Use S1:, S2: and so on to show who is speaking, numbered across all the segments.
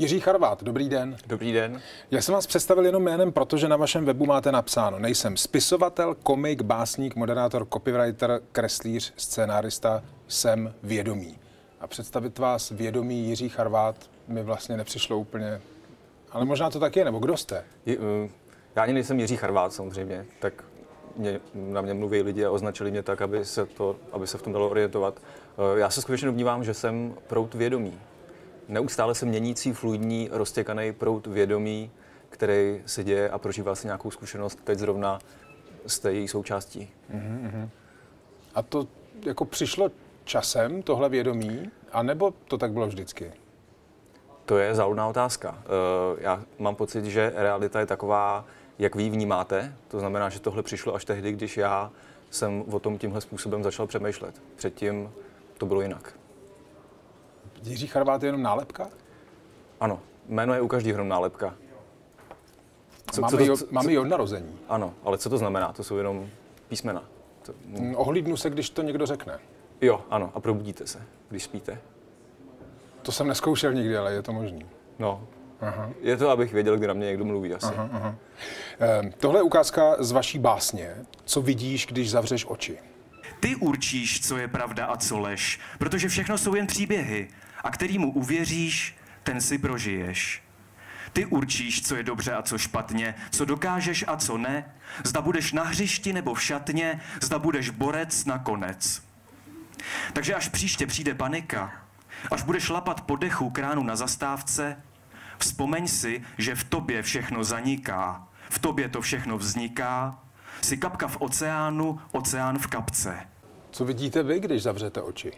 S1: Jiří Charvát, dobrý den.
S2: Dobrý den.
S1: Já jsem vás představil jenom jménem, protože na vašem webu máte napsáno: nejsem spisovatel, komik, básník, moderátor, copywriter, kreslíř, scénárista, jsem vědomý. A představit vás vědomý Jiří Charvát mi vlastně nepřišlo úplně, ale možná to tak je, nebo kdo jste?
S2: Já ani nejsem Jiří Charvát samozřejmě, tak na mě mluví lidi a označili mě tak, aby se v tom dalo orientovat. Já se skutečně domnívám, že jsem proud vědomí. Neustále se měnící, fluidní, roztěkaný proud vědomí, který se děje a prožívá si nějakou zkušenost, teď zrovna jste její součástí.
S1: A to jako přišlo časem, tohle vědomí, anebo to tak bylo vždycky?
S2: To je záludná otázka. Já mám pocit, že realita je taková, jak vy ji vnímáte. To znamená, že tohle přišlo až tehdy, když já jsem o tom tímhle způsobem začal přemýšlet. Předtím to bylo jinak.
S1: Jiří Charvát je jenom nálepka?
S2: Ano, jméno je u každého jenom nálepka.
S1: Máme ji od narození.
S2: Ano, ale co to znamená? To jsou jenom písmena.
S1: Ohlídnu se, když to někdo řekne.
S2: Jo, ano, a probudíte se, když spíte.
S1: To jsem nezkoušel nikdy, ale je to možný.
S2: No, je to, abych věděl, kdy na mě někdo mluví asi.
S1: Tohle je ukázka z vaší básně. Co vidíš, když zavřeš oči?
S3: Ty určíš, co je pravda a co lež, protože všechno jsou jen příběhy a kterýmu uvěříš, ten si prožiješ. Ty určíš, co je dobře a co špatně, co dokážeš a co ne, zda budeš na hřišti nebo v šatně, zda budeš borec nakonec. Takže až příště přijde panika, až budeš lapat po dechu kránu na zastávce, vzpomeň si, že v tobě všechno zaniká, v tobě to všechno vzniká, jsi kapka v oceánu, oceán v kapce.
S1: Co vidíte vy, když zavřete oči?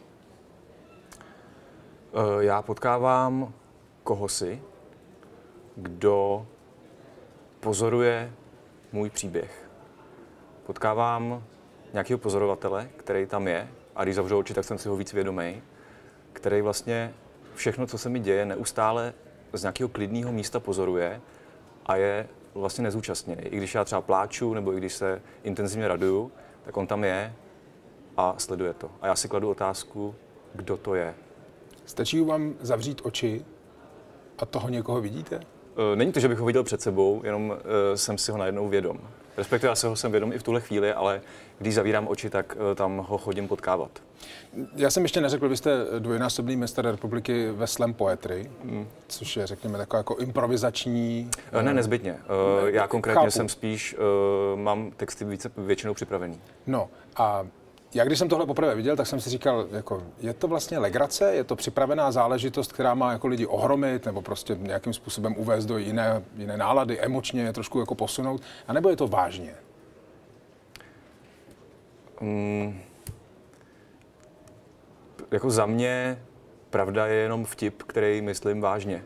S2: Já potkávám kohosi, kdo pozoruje můj příběh. Potkávám nějakého pozorovatele, který tam je, a když zavřu oči, tak jsem si ho víc vědomý, který vlastně všechno, co se mi děje, neustále z nějakého klidného místa pozoruje a je vlastně nezúčastněný. I když já třeba pláču, nebo i když se intenzivně raduju, tak on tam je a sleduje to. A já si kladu otázku, kdo to je.
S1: Stačí vám zavřít oči a toho někoho vidíte?
S2: Není to, že bych ho viděl před sebou, jenom jsem si ho najednou vědom. Respektive já se ho jsem vědom i v tuhle chvíli, ale když zavírám oči, tak tam ho chodím potkávat.
S1: Já jsem ještě neřekl, vy jste dvojnásobný mistr republiky ve slam poetry, což je, řekněme, taková jako improvizační...
S2: Ne, nezbytně. Já konkrétně jsem spíš, mám texty většinou připravený.
S1: No a já když jsem tohle poprvé viděl, tak jsem si říkal, jako, je to vlastně legrace, je to připravená záležitost, která má jako lidi ohromit nebo prostě nějakým způsobem uvést do jiné nálady, emočně trošku jako posunout, anebo je to vážně?
S2: Jako za mě pravda je jenom vtip, který myslím vážně.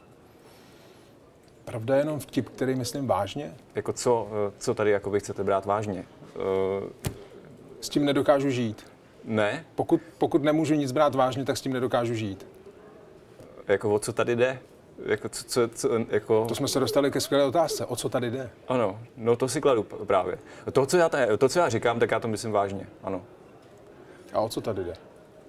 S1: Pravda je jenom vtip, který myslím vážně?
S2: Jako co tady jako vy chcete brát vážně?
S1: S tím nedokážu žít.
S2: Ne?
S1: Pokud nemůžu nic brát vážně, tak s tím nedokážu žít.
S2: Jako o co tady jde? Jako...
S1: To jsme se dostali ke skvělé otázce. O co tady jde?
S2: Ano, no to si kladu právě. To, co já říkám, tak já to myslím vážně, ano.
S1: A o co tady jde?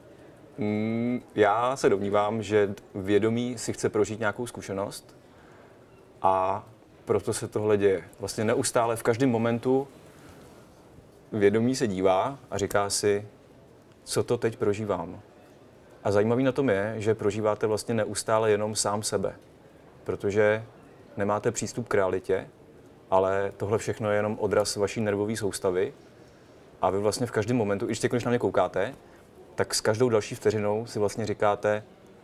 S2: Já se domnívám, že vědomí si chce prožít nějakou zkušenost a proto se tohle děje. Vlastně neustále v každém momentu vědomí se dívá a říká si, co to teď prožívám. A zajímavý na tom je, že prožíváte vlastně neustále jenom sám sebe, protože nemáte přístup k realitě, ale tohle všechno je jenom odraz vaší nervové soustavy a vy vlastně v každém momentu, i když na mě koukáte, tak s každou další vteřinou si vlastně říkáte,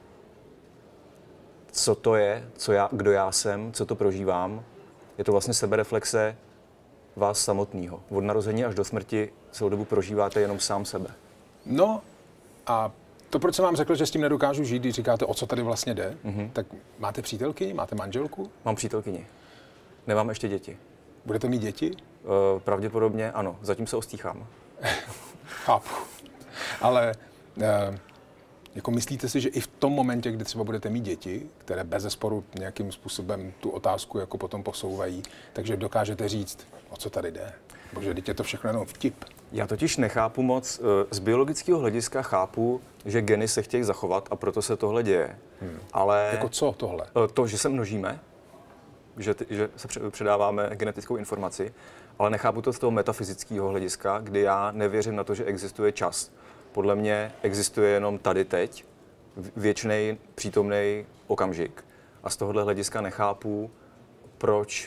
S2: co to je, kdo já jsem, co to prožívám. Je to vlastně sebereflexe vás samotného. Od narození až do smrti celou dobu prožíváte jenom sám sebe.
S1: No a to, proč jsem vám řekl, že s tím nedokážu žít, když říkáte, o co tady vlastně jde, tak máte přítelkyni, máte manželku?
S2: Mám přítelkyni. Nemám ještě děti.
S1: Budete mít děti?
S2: Pravděpodobně ano, zatím se ostýchám.
S1: Chápu. Ale jako myslíte si, že i v tom momentě, kdy třeba budete mít děti, které bezesporu nějakým způsobem tu otázku jako potom posouvají, takže dokážete říct, o co tady jde? Protože teď je to všechno jenom vtip.
S2: Já totiž nechápu moc, z biologického hlediska chápu, že geny se chtějí zachovat a proto se tohle děje. Ale
S1: Jako co tohle?
S2: to, že se množíme, že se předáváme genetickou informaci, ale nechápu to z toho metafyzického hlediska, kdy já nevěřím na to, že existuje čas. Podle mě existuje jenom tady teď, věčný přítomný okamžik. A z tohohle hlediska nechápu, proč,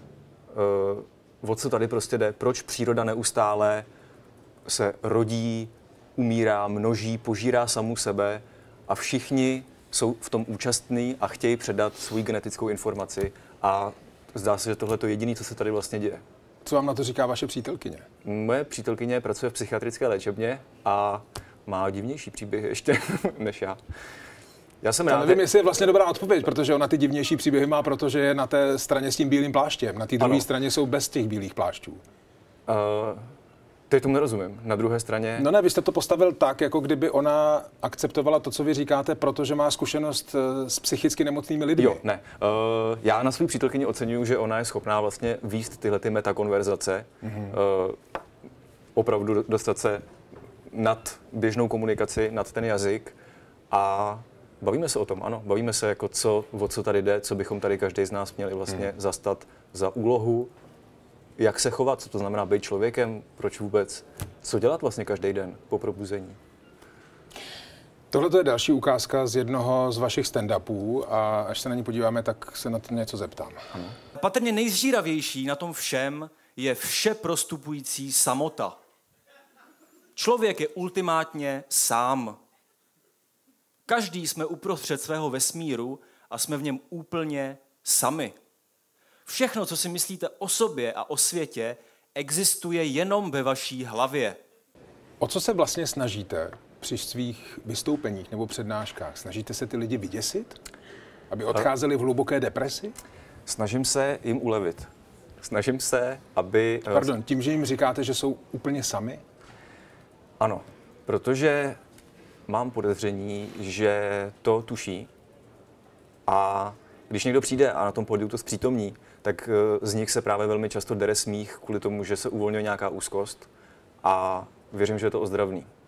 S2: o co tady prostě jde, proč příroda neustále se rodí, umírá, množí, požírá samu sebe a všichni jsou v tom účastní a chtějí předat svou genetickou informaci a zdá se, že tohle je jediné, co se tady vlastně děje.
S1: Co vám na to říká vaše přítelkyně?
S2: Moje přítelkyně pracuje v psychiatrické léčebně a má divnější příběhy ještě než já. Já jsem rád.
S1: Nevím, jestli je vlastně dobrá odpověď, protože ona ty divnější příběhy má, protože je na té straně s tím bílým pláštěm. Na té druhé straně jsou bez těch bílých plášťů.
S2: Teď tomu nerozumím. Na druhé straně...
S1: No ne, vy jste to postavil tak, jako kdyby ona akceptovala to, co vy říkáte, protože má zkušenost s psychicky nemocnými lidmi.
S2: Jo, ne. Já na svou přítelkyni oceňuju, že ona je schopná vlastně vést tyhle ty metakonverzace, opravdu dostat se nad běžnou komunikaci, nad ten jazyk a bavíme se o tom, ano. Bavíme se, jako o co tady jde, co bychom tady každý z nás měli vlastně zastat za úlohu, jak se chovat, co to znamená být člověkem, proč vůbec, co dělat vlastně každý den po probuzení.
S1: Tohle je další ukázka z jednoho z vašich stand-upů a až se na ní podíváme, tak se na to něco zeptám.
S2: Ano.
S4: Patrně nejzříravější na tom všem je vše prostupující samota. Člověk je ultimátně sám. Každý jsme uprostřed svého vesmíru a jsme v něm úplně sami. Všechno, co si myslíte o sobě a o světě, existuje jenom ve vaší hlavě.
S1: O co se vlastně snažíte při svých vystoupeních nebo přednáškách? Snažíte se ty lidi vyděsit? Aby odcházeli v hluboké depresi?
S2: Snažím se jim ulevit. Snažím se, aby...
S1: Pardon, tím, že jim říkáte, že jsou úplně sami?
S2: Ano, protože mám podezření, že to tuší a když někdo přijde a na tom pódiu to zpřítomní, tak z nich se právě velmi často dere smích kvůli tomu, že se uvolňuje nějaká úzkost a věřím, že je to ozdravný.